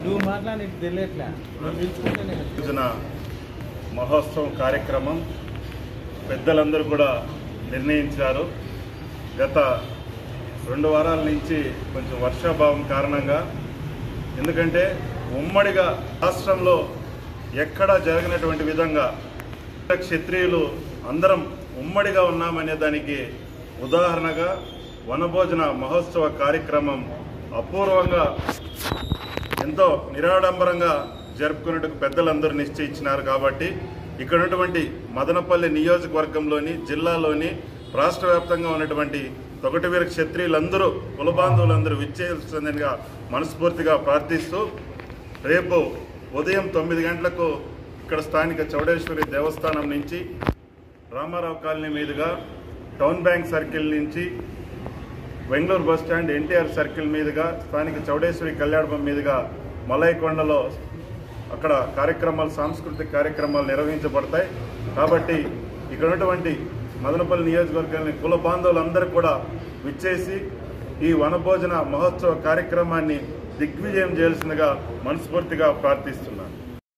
మహోత్సవం కార్యక్రమం పెద్దలందరూ కూడా నిర్ణయించారు. గత 2 వారాల నుంచి కొంచెం వర్షాభావం కారణంగా, ఎందుకంటే ఉమ్మడిగా రాష్ట్రంలో ఎక్కడా జరగనటువంటి విధంగా క్షత్రియులు అందరం ఉమ్మడిగా ఉన్నామనే దానికి ఉదాహరణగా వనభోజన మహోత్సవ కార్యక్రమం అపూర్వంగా ఎంతో నిరాడంబరంగా జరుపుకునేందుకు పెద్దలందరూ నిశ్చయించినారు. కాబట్టి ఇక్కడ ఉన్నటువంటి మదనపల్లి నియోజకవర్గంలోని జిల్లాలోని రాష్ట్ర వ్యాప్తంగా ఉన్నటువంటి తొగటవీర క్షత్రియులందరూ కులబాంధవులందరూ విచ్చేయాల్సిందిగా మనస్ఫూర్తిగా ప్రార్థిస్తూ, రేపు ఉదయం 9 గంటలకు ఇక్కడ స్థానిక చౌడేశ్వరి దేవస్థానం నుంచి రామారావు కాలనీ మీదుగా టౌన్ బ్యాంక్ సర్కిల్ నుంచి Bengaluru bus stand NTR circle మీదుగా స్థానిక చౌడేశ్వరి కళ్యాణం మీదుగా మలైకొండలో అక్కడ కార్యక్రమాలు, సాంస్కృతిక కార్యక్రమాలు నిర్వహించబడతాయి. కాబట్టి ఇక్కడ ఉన్నటువంటి మదనపల్లి నియోజకవర్గాన్ని కుల బాంధవులందరూ కూడా విచ్చేసి ఈ వనభోజన మహోత్సవ కార్యక్రమాన్ని దిగ్విజయం చేయాల్సిందిగా మనస్ఫూర్తిగా ప్రార్థిస్తున్నాను.